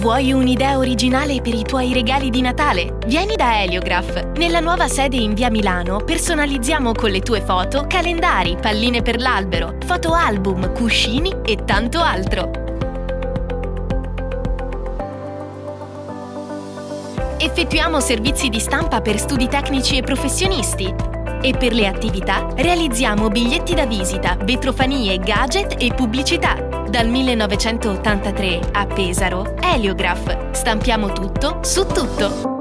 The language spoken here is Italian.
Vuoi un'idea originale per i tuoi regali di Natale? Vieni da Heliograph. Nella nuova sede in via Milano personalizziamo con le tue foto calendari, palline per l'albero, fotoalbum, cuscini e tanto altro. Effettuiamo servizi di stampa per studi tecnici e professionisti. E per le attività realizziamo biglietti da visita, vetrofanie, gadget e pubblicità. Dal 1983 a Pesaro, Heliograph. Stampiamo tutto su tutto.